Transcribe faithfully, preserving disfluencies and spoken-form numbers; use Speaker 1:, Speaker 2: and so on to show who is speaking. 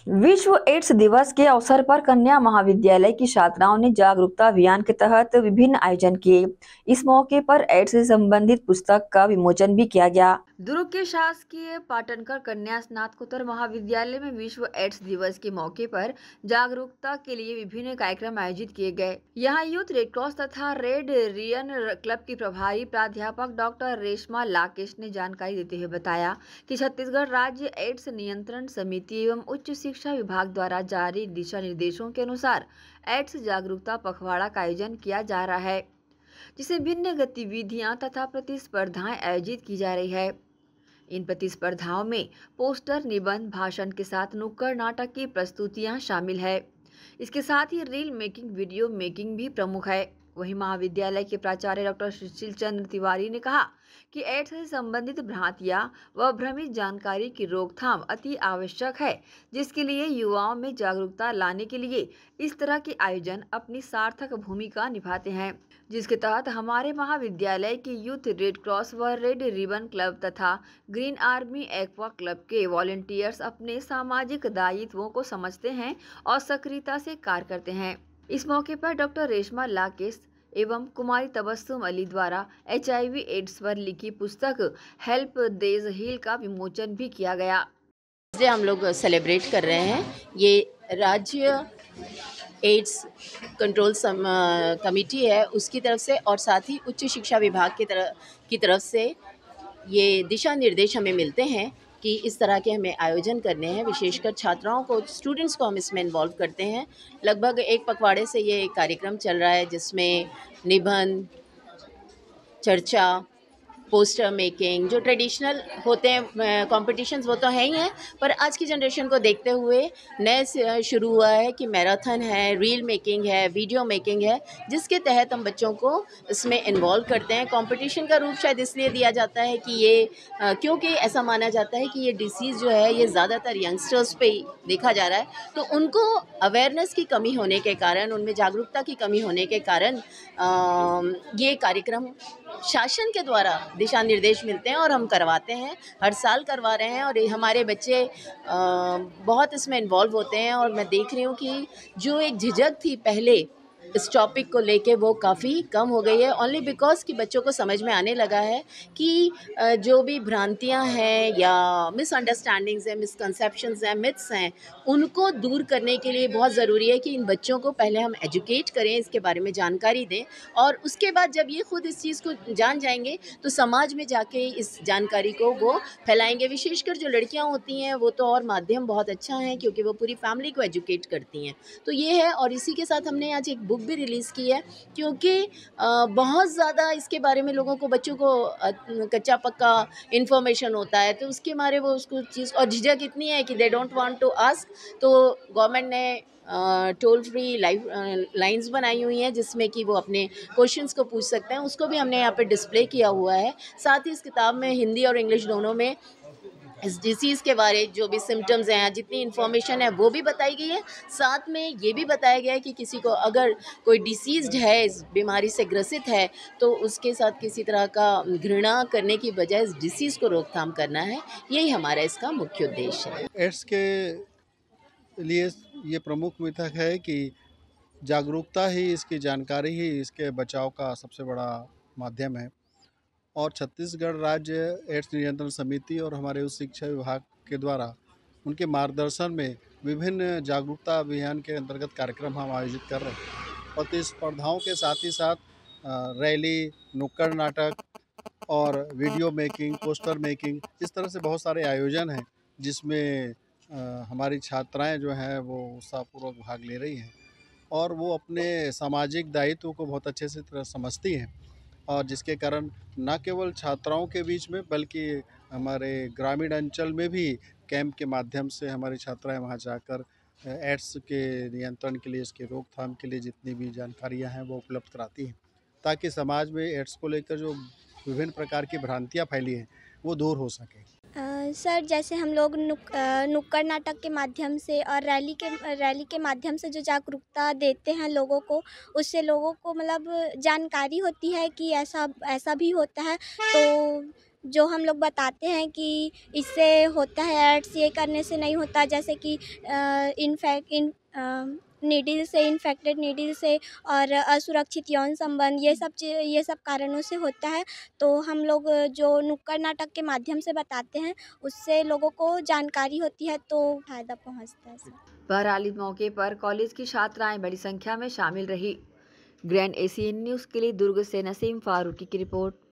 Speaker 1: विश्व एड्स दिवस के अवसर पर कन्या महाविद्यालय की छात्राओं ने जागरूकता अभियान के तहत विभिन्न आयोजन किए। इस मौके पर एड्स से संबंधित पुस्तक का विमोचन भी किया गया। दुर्ग के शासकीय पाटनकर कन्या स्नातकोत्तर महाविद्यालय में विश्व एड्स दिवस के मौके पर जागरूकता के लिए विभिन्न कार्यक्रम आयोजित किए गए। यहाँ यूथ रेड क्रॉस तथा रेड रियन क्लब की प्रभारी प्राध्यापक डॉक्टर रेशमा लाकेश ने जानकारी देते हुए बताया कि छत्तीसगढ़ राज्य एड्स नियंत्रण समिति एवं उच्च शिक्षा विभाग द्वारा जारी दिशा निर्देशों के अनुसार एड्स जागरूकता पखवाड़ा का आयोजन किया जा रहा है, जिसे भिन्न गतिविधियां तथा प्रतिस्पर्धाएं आयोजित की जा रही है। इन प्रतिस्पर्धाओं में पोस्टर, निबंध, भाषण के साथ नुक्कड़ नाटक की प्रस्तुतियां शामिल है। इसके साथ ही रील मेकिंग, वीडियो मेकिंग भी प्रमुख है। वहीं महाविद्यालय के प्राचार्य डॉक्टर सुशील चंद्र तिवारी ने कहा कि एड्स से संबंधित भ्रांतियां व भ्रमित जानकारी की रोकथाम अति आवश्यक है, जिसके लिए युवाओं में जागरूकता लाने के लिए इस तरह के आयोजन अपनी सार्थक भूमिका निभाते हैं, जिसके तहत हमारे महाविद्यालय के यूथ रेड क्रॉस व रेड रिबन क्लब तथा ग्रीन आर्मी एक्वा क्लब के वॉलंटियर्स अपने सामाजिक दायित्वों को समझते हैं और सक्रियता से कार्य करते हैं। इस मौके पर डॉक्टर रेशमा लाकेश एवं कुमारी तबस्सुम अली द्वारा एच आई वी एड्स पर लिखी पुस्तक हेल्प देज हील का विमोचन भी किया गया।
Speaker 2: डे हम लोग सेलिब्रेट कर रहे हैं। ये राज्य एड्स कंट्रोल सम, कमेटी है, उसकी तरफ से और साथ ही उच्च शिक्षा विभाग की तरफ की तरफ से ये दिशा निर्देश हमें मिलते हैं कि इस तरह के हमें आयोजन करने हैं। विशेषकर छात्राओं को, स्टूडेंट्स को हम इसमें इन्वॉल्व करते हैं। लगभग एक पखवाड़े से ये कार्यक्रम चल रहा है, जिसमें निबंध, चर्चा, पोस्टर मेकिंग, जो ट्रेडिशनल होते हैं कॉम्पिटिशन्स, वो तो है ही हैं, पर आज की जनरेशन को देखते हुए नए से शुरू हुआ है कि मैराथन है, रील मेकिंग है, वीडियो मेकिंग है, जिसके तहत हम बच्चों को इसमें इन्वॉल्व करते हैं। कंपटीशन का रूप शायद इसलिए दिया जाता है कि ये क्योंकि ऐसा माना जाता है कि ये डिसीज़ जो है ये ज़्यादातर यंगस्टर्स पे ही देखा जा रहा है, तो उनको अवेयरनेस की कमी होने के कारण, उनमें जागरूकता की कमी होने के कारण ये कार्यक्रम शासन के द्वारा दिशा निर्देश मिलते हैं और हम करवाते हैं, हर साल करवा रहे हैं। और हमारे बच्चे बहुत इसमें इन्वॉल्व होते हैं और मैं देख रही हूँ कि जो एक झिझक थी पहले इस टॉपिक को लेके, वो काफ़ी कम हो गई है, ओनली बिकॉज़ कि बच्चों को समझ में आने लगा है कि जो भी भ्रांतियां हैं या मिसअंडरस्टैंडिंग्स हैं, मिसकंसेप्शंस हैं, मिथ्स हैं, उनको दूर करने के लिए बहुत ज़रूरी है कि इन बच्चों को पहले हम एजुकेट करें, इसके बारे में जानकारी दें, और उसके बाद जब ये खुद इस चीज़ को जान जाएंगे तो समाज में जाके इस जानकारी को वो फैलाएंगे। विशेषकर जो लड़कियाँ होती हैं वो तो और माध्यम बहुत अच्छा है, क्योंकि वो पूरी फैमिली को एजुकेट करती हैं। तो ये है, और इसी के साथ हमने आज एक बुक भी रिलीज़ की है, क्योंकि बहुत ज़्यादा इसके बारे में लोगों को, बच्चों को कच्चा पक्का इन्फॉर्मेशन होता है, तो उसके मारे वो उसको चीज़, और झिझक इतनी है कि they don't want to ask. तो गवर्नमेंट ने टोल फ्री लाइव लाइंस बनाई हुई हैं, जिसमें कि वो अपने क्वेश्चंस को पूछ सकते हैं, उसको भी हमने यहाँ पे डिस्प्ले किया हुआ है। साथ ही इस किताब में हिंदी और इंग्लिश दोनों में इस डिसीज़ के बारे जो भी सिम्टम्स हैं, जितनी इन्फॉर्मेशन है वो भी बताई गई है। साथ में ये भी बताया गया है कि किसी को अगर कोई डिसीज़्ड है, इस बीमारी से ग्रसित है, तो उसके साथ किसी तरह का घृणा करने की बजाय इस डिसीज़ को रोकथाम करना है। यही हमारा इसका मुख्य उद्देश्य है।
Speaker 3: एड्स के लिए ये प्रमुख मिथक है कि जागरूकता ही, इसकी जानकारी ही इसके बचाव का सबसे बड़ा माध्यम है। और छत्तीसगढ़ राज्य एड्स नियंत्रण समिति और हमारे उच्च शिक्षा विभाग के द्वारा उनके मार्गदर्शन में विभिन्न जागरूकता अभियान के अंतर्गत कार्यक्रम हम आयोजित कर रहे हैं। प्रतिस्पर्धाओं के साथ ही साथ रैली, नुक्कड़ नाटक और वीडियो मेकिंग, पोस्टर मेकिंग, इस तरह से बहुत सारे आयोजन हैं, जिसमें हमारी छात्राएं जो हैं वो उत्साहपूर्वक भाग ले रही हैं और वो अपने सामाजिक दायित्व को बहुत अच्छे से तरह समझती हैं, और जिसके कारण न केवल छात्राओं के बीच में बल्कि हमारे ग्रामीण अंचल में भी कैंप के माध्यम से हमारी छात्राएं वहां जाकर एड्स के नियंत्रण के लिए, इसके रोकथाम के लिए जितनी भी जानकारियां हैं वो उपलब्ध कराती हैं, ताकि समाज में एड्स को लेकर जो विभिन्न प्रकार की भ्रांतियां फैली हैं वो दूर हो सके।
Speaker 4: सर, जैसे हम लोग नुक नुक्कड़ नाटक के माध्यम से और रैली के रैली के माध्यम से जो जागरूकता देते हैं लोगों को, उससे लोगों को मतलब जानकारी होती है कि ऐसा ऐसा भी होता है। तो जो हम लोग बताते हैं कि इससे होता है, एड्स ये करने से नहीं होता, जैसे कि इनफैक्ट इन नीडल से इन्फेक्टेड नीडल से और असुरक्षित यौन संबंध, ये सब चीज़ ये सब कारणों से होता है। तो हम लोग जो नुक्कड़ नाटक के माध्यम से बताते हैं, उससे लोगों को जानकारी होती है, तो फ़ायदा पहुंचता है।
Speaker 1: बहरहाल इस मौके पर कॉलेज की छात्राएं बड़ी संख्या में शामिल रही। ग्रैंड एशियन न्यूज़ के लिए दुर्ग से नसीम फारूकी की रिपोर्ट।